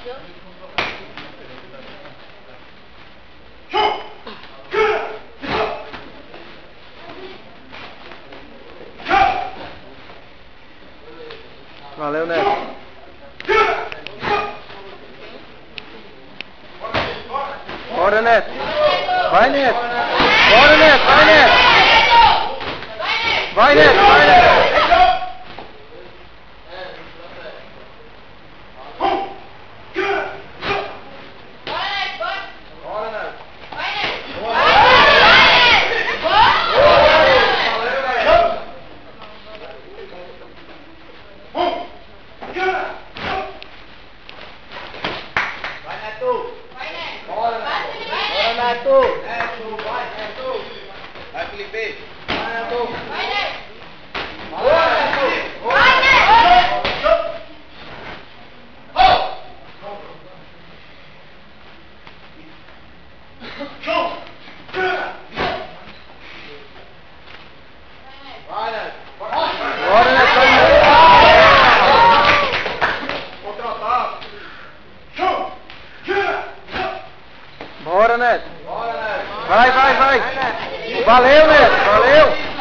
Valeu, Neto. Bora, Neto. Vai, Neto. Bora, Neto. Vai, Neto. Vai, Neto. Vai, Neto. Neto! Neto, vai, Neto! Vai, Felipe! Vai, Neto! Vai, Neto! Vai, Neto! Vai, Neto! Vai, Neto! Bora, Neto! Contra-ataque! Bora, Neto! Vai, vai, vai! Valeu, Neto! Valeu!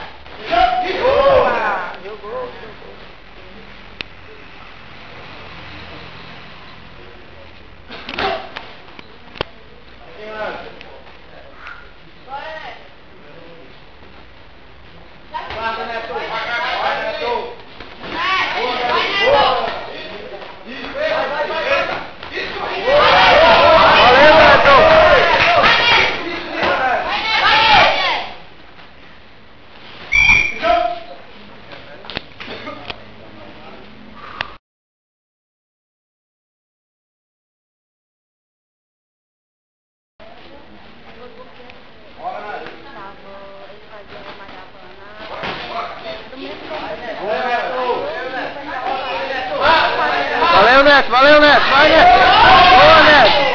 Valeu, Neto! Valeu, Neto! Vai, Neto! Boa, Neto!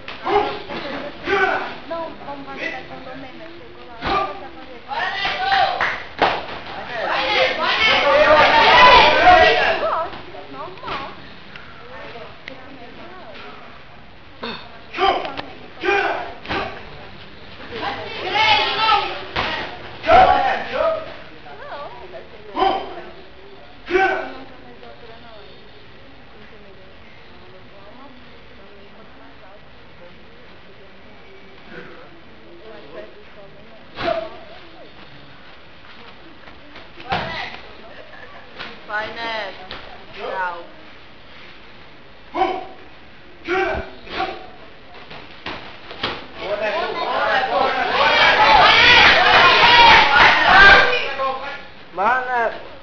Não, vamos fazer quando o Neymar chegou lá. Bora, Neto! Vai, Neto! Vai, Neto! Gosto, normal. Vai, Neto. Tchau. Vai, Neto!